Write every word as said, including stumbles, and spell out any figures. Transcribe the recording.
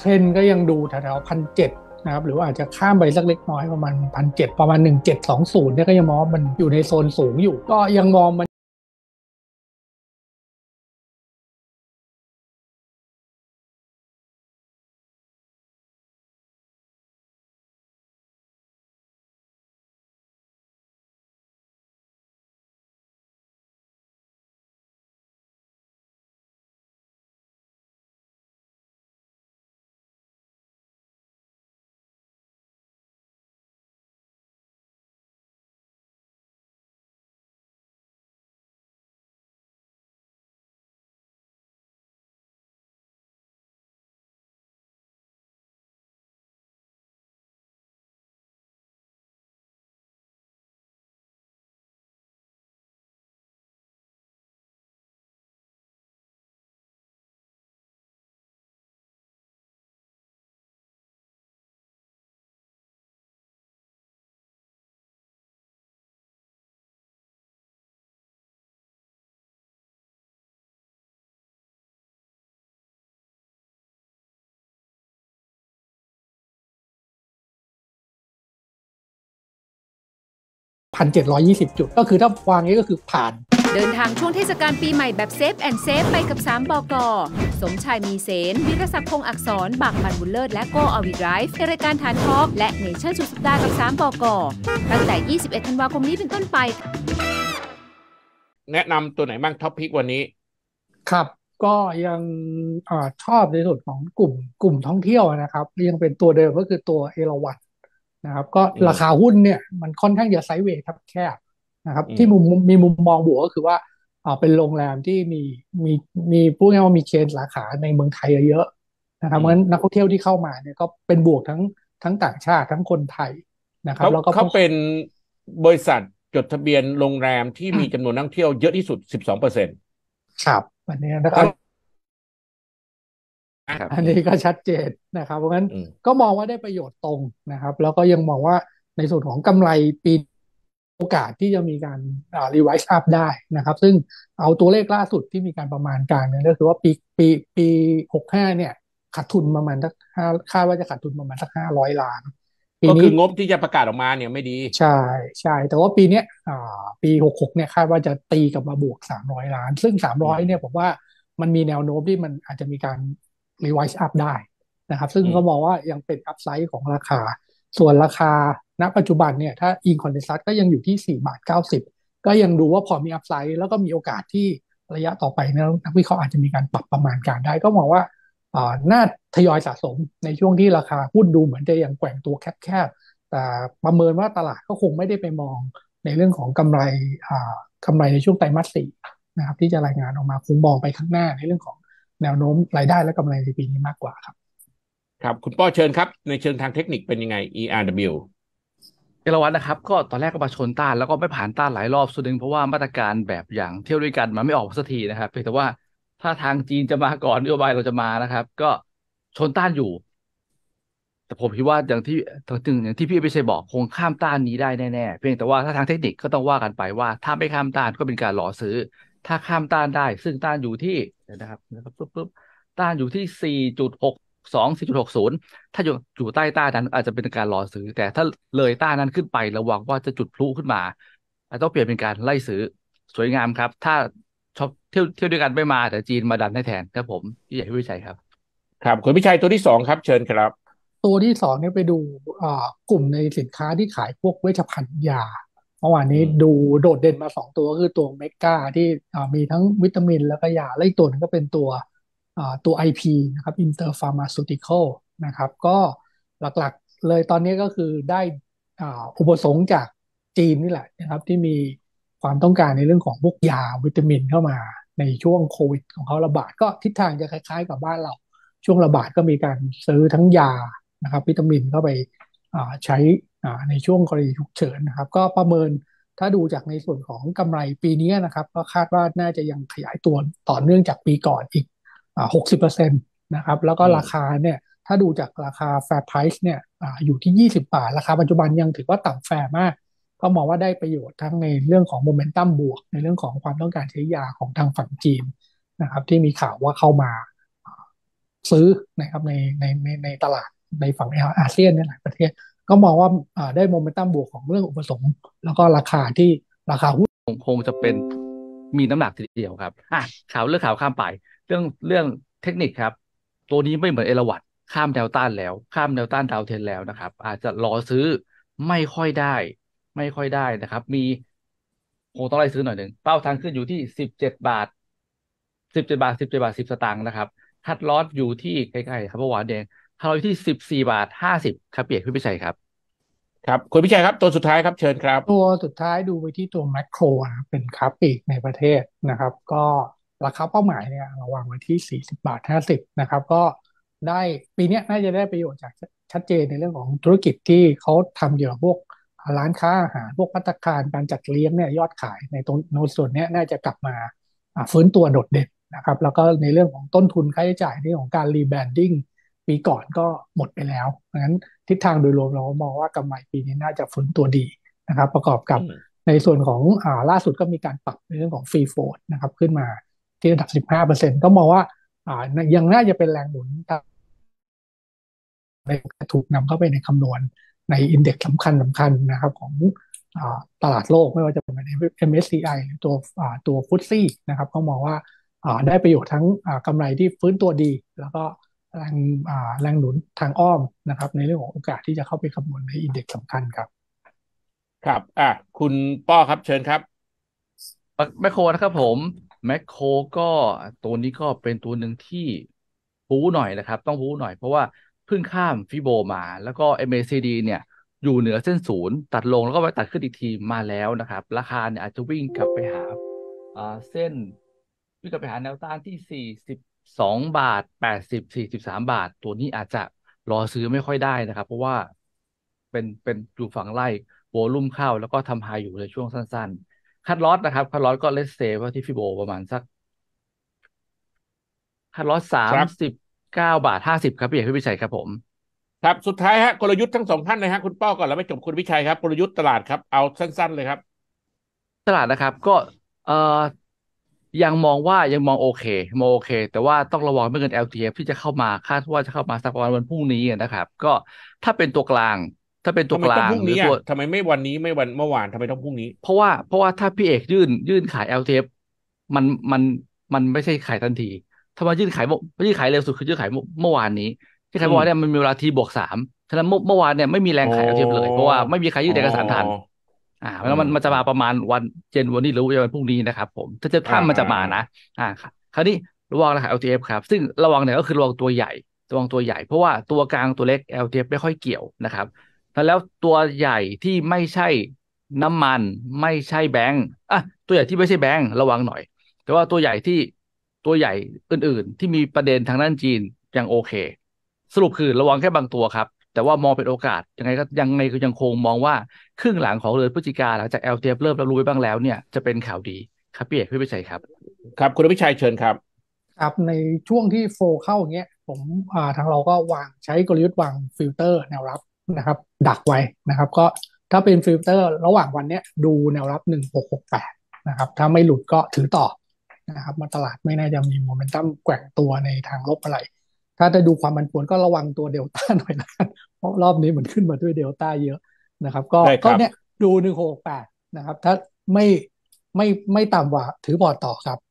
เทรนด์ก็ยังดูแถวๆพันเจ็ดนะครับหรือว่าอาจจะข้ามไปสักเล็กน้อยประมาณพันเจ็ดประมาณหนึ่งเจ็ดสองศูนย์เนี่ยก็ยังมองว่ามันอยู่ในโซนสูงอยู่ก็ยังมองมันพันเจ็ดร้อยยี่สิบจุดก็คือถ้าวางนี้ก็คือผ่านเดินทางช่วงเทศกาลปีใหม่แบบเซฟแอนด์เซฟไปกับสามบก.สมชายมีเสนวิรศักดิ์พงษ์อักษรบากมันบุญเลิศและโกอวิไดรฟ์ในรายการฐานทอล์กและเนชั่นสุดสัปดาห์กับสามบก.ตั้งแต่ยี่สิบเอ็ดธันวาคมนี้เป็นต้นไปแนะนำตัวไหนบ้างท็อปพิกวันนี้ครับก็ยังอชอบในส่วนของกลุ่มกลุ่มท่องเที่ยวนะครับยังเป็นตัวเดิมก็คือตัวเอราวัณนะครับก็ราคาหุ้นเนี่ยมันค่อนข้างจะไซด์เวย์ครับแคบนะครับที่มุมมีมุมมองบวกก็คือว่าอ่าเป็นโรงแรมที่มีมีมีพูดง่ายๆว่ามีเชนสาขาในเมืองไทยเยอะนะครับเพราะฉะนั้นนักท่องเที่ยวที่เข้ามาเนี่ยก็เป็นบวกทั้งทั้งต่างชาติทั้งคนไทยนะครับเขาแล้วก็เขาเป็นบริษัทจดทะเบียนโรงแรมที่มีจำนวนนักท่องเที่ยวเยอะที่สุด สิบสองเปอร์เซ็นต์ครับอันนี้นะครับอันนี้ก็ชัดเจนนะครับเพราะงั้นก็มองว่าได้ประโยชน์ตรงนะครับแล้วก็ยังมองว่าในส่วนของกำไรปีโอกาสที่จะมีการรีไวซ์อัพได้นะครับซึ่งเอาตัวเลขล่าสุดที่มีการประมาณการเนี่ยก็คือว่าปีปีปีหกห้าเนี่ยขาดทุนประมาณสักห้าคาดว่าจะขาดทุนประมาณสักห้าร้อยล้านปีก็นี้คืองบที่จะประกาศออกมาเนี่ยไม่ดีใช่ใช่แต่ว่าปีเนี้ยอ่าปีหกหกเนี่ยคาดว่าจะตีกลับมาบวกสามร้อยล้านซึ่งสามร้อยเนี่ยผมว่ามันมีแนวโน้มที่มันอาจจะมีการรีไวซ์อัพได้นะครับซึ่งก็มองว่ายังเป็นอัพไซด์ของราคาส่วนราคาณปัจจุบันเนี่ยถ้าอิงคอนเดนซัสก็ยังอยู่ที่สี่บาทเก้าสิบก็ยังดูว่าพอมีอัพไซด์แล้วก็มีโอกาสที่ระยะต่อไปเนี่ยนักวิเคราะห์อาจจะมีการปรับประมาณการได้ก็มองว่าอ่าน่าทยอยสะสมในช่วงที่ราคาหุ้นดูเหมือนจะยังแกว่งตัวแคบๆแต่ประเมินว่าตลาดก็คงไม่ได้ไปมองในเรื่องของกำไรอ่ากำไรในช่วงไตรมาสสี่นะครับที่จะรายงานออกมาคงมองไปข้างหน้าในเรื่องของแนวโน้มรายได้และกำไรในปีนี้มากกว่าครับครับคุณป้อเชิญครับในเชิงทางเทคนิคเป็นยังไง อี อาร์ ดับเบิลยูเอราวัณนะครับก็ตอนแรกก็มาชนต้านแล้วก็ไม่ผ่านต้านหลายรอบส่วนหนึ่งเพราะว่ามาตรการแบบอย่างเที่ยวด้วยกันมันไม่ออกสักทีนะครับเพียงแต่ว่าถ้าทางจีนจะมาก่อนนโยบายเราจะมานะครับก็ชนต้านอยู่แต่ผมคิดว่าอย่างที่ถึงอย่างที่พี่ไปชัยบอกคงข้ามต้านนี้ได้แน่ๆเพียงแต่ว่าถ้าทางเทคนิคก็ต้องว่ากันไปว่าถ้าไม่ข้ามต้านก็เป็นการหล่อซื้อถ้าข้ามต้านได้ซึ่งต้านอยู่ที่เดี๋ยวนะครับนะครับปุ๊บปุ๊บต้านอยู่ที่สี่จุดหกสองสี่จุดหกศูนย์ถ้าอยู่อยู่ใต้ต้านนั้นอาจจะเป็นการรอซื้อแต่ถ้าเลยต้านนั้นขึ้นไประวังว่าจะจุดพลุขึ้นมาอาจต้องเปลี่ยนเป็นการไล่ซื้อสวยงามครับถ้าชอบเที่ยวเที่ยวด้วยกันไม่มาแต่จีนมาดันให้แทนครับผมพี่ใหญ่พี่วิชัยครับครับคุณพิชัยตัวที่สองครับเชิญครับตัวที่สองเนี่ยไปดูอ่ากลุ่มในสินค้าที่ขายพวกเวชภัณฑ์ยาเมื่อวานนี้ดูโดดเด่นมาสองตัวก็คือตัวเมกาที่อ่ามีทั้งวิตามินแล้วก็ยาและอีกตัวหนึงก็เป็นตัวอ่าตัว ไอ พี นะครับ Inter Pharmaceutical นะครับก็หลักๆเลยตอนนี้ก็คือได้อ่าอุปสงค์จากจีนนี่แหละนะครับที่มีความต้องการในเรื่องของพวกยาวิตามินเข้ามาในช่วงโควิดของเขาระบาดก็ทิศทางจะคล้ายๆกับบ้านเราช่วงระบาดก็มีการซื้อทั้งยานะครับวิตามินเข้าไปใช้ในช่วงกรณีฉุกเฉินนะครับก็ประเมินถ้าดูจากในส่วนของกำไรปีนี้นะครับก็คาดว่าน่าจะยังขยายตัวต่อเนื่องจากปีก่อนอีกหกสิบเปอร์เซ็นต์นะครับแล้วก็ราคาเนี่ยถ้าดูจากราคา Fair Price เนี่ยออยู่ที่ยี่สิบบาทราคาปัจจุบันยังถือว่าต่ำแฟร์มากก็มองว่าได้ประโยชน์ทั้งในเรื่องของโมเมนตัมบวกในเรื่องของความต้องการใช้ยาของทางฝั่งจีนนะครับที่มีข่าวว่าเข้ามาซื้อนะครับในในในในตลาดในฝั่งอาเซียนในหลายประเทศก็มองว่าอ่าได้โมเมนตัมบวกของเรื่องอุปสงค์แล้วก็ราคาที่ราคาหุ้นคงคงจะเป็นมีน้ำหนักทีเดียวครับอ่ะข่าวเรื่องข่าวข้ามไปเรื่องเรื่องเทคนิคครับตัวนี้ไม่เหมือนเอราวัณข้ามแนวต้านแล้วข้ามแนวต้านดาวเทรนแล้วนะครับอาจจะรอซื้อไม่ค่อยได้ไม่ค่อยได้นะครับมีคงต้องไล่ซื้อหน่อยหนึ่งเป้าทางขึ้นอยู่ที่สิบเจ็ดบาทสิบเจ็ดบาทสิบเจ็ดบาทสิบสตางค์นะครับคัดลอสอยู่ที่ใกล้ๆครับเมื่อวานเองคัดลอสอยู่ที่สิบสี่บาทห้าสิบครับเปียกพี่พิชัยครับครับคุณพิชัยครับตัวสุดท้ายครับเชิญครับตัวสุดท้ายดูไปที่ตัวแมคโครนะเป็นค้าปลีกในประเทศนะครับก็ราคาเป้าหมายเนี่ยเราวางไว้ที่สี่สิบบาทห้าสิบนะครับก็ได้ปีนี้น่าจะได้ประโยชน์จากชัดเจนในเรื่องของธุรกิจที่เขาทำเกี่ยวกับพวกร้านค้าอาหารพวกภัตตาคารการจัดเลี้ยงเนี่ยยอดขายในตรงโน้นส่วนเนี้ยน่าจะกลับมาอ่าฟื้นตัวโดดเด่นนะครับแล้วก็ในเรื่องของต้นทุนค่าใช้จ่ายในของการรีแบรนดิ้งปีก่อนก็หมดไปแล้วเพราะฉะนั้นทิศทางโดยรวมเรามองว่ากำไรปีนี้น่าจะฟื้นตัวดีนะครับประกอบกับในส่วนของอ่าล่าสุดก็มีการปรับในเรื่องของฟรีโฟลดนะครับขึ้นมาที่ระดับ สิบห้าเปอร์เซ็นต์ ก็มองว่าอ่ายังน่าจะเป็นแรงหนุนถูกนำเข้าไปในคำนวณในอินเด็กซ์สำคัญสำคัญนะครับของอ่าตลาดโลกไม่ว่าจะเป็น เอ็ม เอส ซี ไอ หรือตัวอ่าตัวฟุตซี่นะครับก็มองว่าอ่าได้ประโยชน์ทั้งอ่ากำไรที่ฟื้นตัวดีแล้วก็แรงอ่าแรงหนุนทางอ้อมนะครับในเรื่องของโอกาสที่จะเข้าไปคำนวณในอินเด็กซ์สำคัญครับครับอ่ะคุณป้อครับเชิญครับแมคโครนะครับผมแมคโครก็ตัวนี้ก็เป็นตัวหนึ่งที่บู๊หน่อยนะครับต้องบู๊หน่อยเพราะว่าเพิ่งข้ามฟิโบมาแล้วก็ เอ็ม เอ ซี ดี เนี่ยอยู่เหนือเส้นศูนย์ตัดลงแล้วก็ไปตัดขึ้นอีกทีมาแล้วนะครับราคาเนี่ยอาจจะวิ่งกลับไปหาอ่าเส้นวิ่งกลับไปหาแนวต้านที่สี่สิบสองบาทแปดสิบสี่สิบสามบาทตัวนี้อาจจะรอซื้อไม่ค่อยได้นะครับเพราะว่าเป็นเป็นอยู่ฝั่งไล่โวลุ่มเข้าแล้วก็ทำไฮอยู่ในช่วงสั้นๆ คัดลอสนะครับคัดลอสก็เลสเซว่าที่ฟิโบประมาณสักคัดลอสสาครับมสิบเก้าบาทห้าสิบครับพี่เอกพี่พิชัยครับผมครับสุดท้ายฮะกลยุทธ์ทั้งสองท่านเลยฮะคุณป้อก่อนแล้วไม่จบคุณพิชัยครับกลยุทธ์ตลาดครับเอาสั้นๆเลยครับตลาดนะครับก็เอ่อยังมองว่ายังมองโอเคมองโอเคแต่ว่าต้องระวังไม่เกิน แอล ที เอฟ ที่จะเข้ามาคาดว่าจะเข้ามาสักประมาณวันพรุ่งนี้นะครับก็ถ้าเป็นตัวกลางถ้าเป็นตัวทำไมกลาต้องพรุ่งนี้อ่ะงหรือตัวทำไมไม่วันนี้ไม่วันเมื่อวานทำไมต้องพรุ่งนี้เพราะว่าเพราะว่าถ้าพี่เอกยื่นยื่นขาย แอล ที เอฟ มันมันมันไม่ใช่ขายทันทีถ้ามายื่นขายเมื่อยื่นขายเร็วสุดคือยื่นขายเมื่อเมื่อวานนี้ที่ขายอืมเมื่อวานเนี่ยมันมีเวลาทีบวกสามฉะนั้นเมื่อเมื่อวานเนี่ยไม่มีแรงอ๋อขาย แอล ที เอฟ เลยเพราะว่าไม่มีใครอ๋ยื่นเอกสารทันออ่าอืแล้วมมันมันจะอืมมาประมาณวันเย็นวันนี้หรือวันพรุ่งนี้นะครับผมถ้าจะอ่าถ้ามันอ่าอ่าจะมานะอ่าคราวนี้ระวังนะครับ แอล ที เอฟ ครับซึ่งระวังเนี่ยก็คือระวังตัวใหญ่ระวังตัวใหญ่เพราะว่าตัวกลางตัวเล็ก แอล ที เอฟ ไม่ค่อยเกี่ยวนะครับ แล้วตัวใหญ่ที่ไม่ใช่น้ำมันไม่ใช่แบงก์อ่ะตัวใหญ่ที่ไม่ใช่แบงก์ระวังหน่อยแต่ว่าตัวใหญ่ที่ตัวใหญ่อื่นๆที่มีประเด็นทางด้านจีนยังโอเคสรุปคือระวังแค่บางตัวครับแต่ว่ามองเป็นโอกาสยังไงก็ยังไงก็ยังคงมองว่าครึ่งหลังของเดือนพฤศจิกาหลังจาก แอล ที เอฟ เริ่มรับรู้ไปบ้างแล้วเนี่ยจะเป็นข่าวดีครับพี่เอกพี่พิชัยครับครับคุณพิชัยเชิญครับครับในช่วงที่โฟลเข้าอย่างเงี้ยผมอ่าทางเราก็วางใช้กลยุทธ์วางฟิลเตอร์แนวรับนะครับดักไว้นะครับก็ถ้าเป็นฟิลเตอร์ระหว่างวันเนี้ยดูแนวรับหนึ่งหกหกแปดนะครับถ้าไม่หลุดก็ถือต่อนะครับมาตลาดไม่น่าจะมีโมเมนตัมแกว่งตัวในทางลบอะไรถ้าจะดูความผันผวนก็ระวังตัวเดลต้าหน่อยละกันเพราะรอบนี้เหมือนขึ้นมาด้วยเดลต้าเยอะนะครับก็ได้ครับก็เนี้ยดูหนึ่งหกแปดนะครับถ้าไม่ไม่ไม่ต่ำกว่าถือพอร์ตต่อครับ